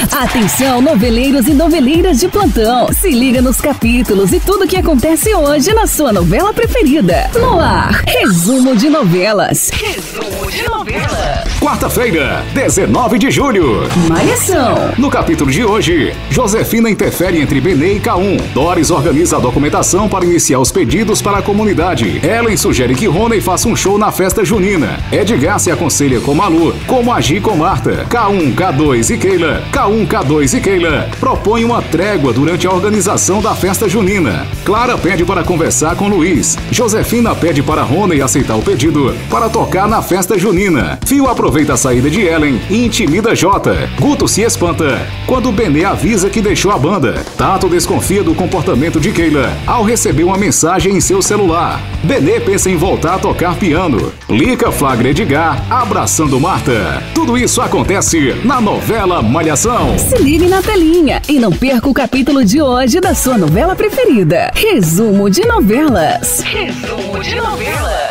Atenção, noveleiros e noveleiras de plantão. Se liga nos capítulos e tudo que acontece hoje na sua novela preferida. No ar, Resumo de Novelas. Resumo de Novelas. Quarta-feira, 19 de julho. Malhação. No capítulo de hoje, Josefina interfere entre Benê e K1. Doris organiza a documentação para iniciar os pedidos para a comunidade. Ellen sugere que Rony faça um show na festa junina. Edgar se aconselha com Malu como agir com Marta. K1, K2 e Keila. K1, K2 e Keila propõem uma trégua durante a organização da festa junina. Clara pede para conversar com Luiz. Josefina pede para Rony aceitar o pedido para tocar na festa junina. Fio aproveita a saída de Ellen e intimida Jota. Guto se espanta quando Benê avisa que deixou a banda. Tato desconfia do comportamento de Keila ao receber uma mensagem em seu celular. Benê pensa em voltar a tocar piano. Lica flagra Edgar abraçando Marta. Tudo isso acontece na novela Malhação. Se ligue na telinha e não perca o capítulo de hoje da sua novela preferida. Resumo de Novelas. Resumo de Novelas.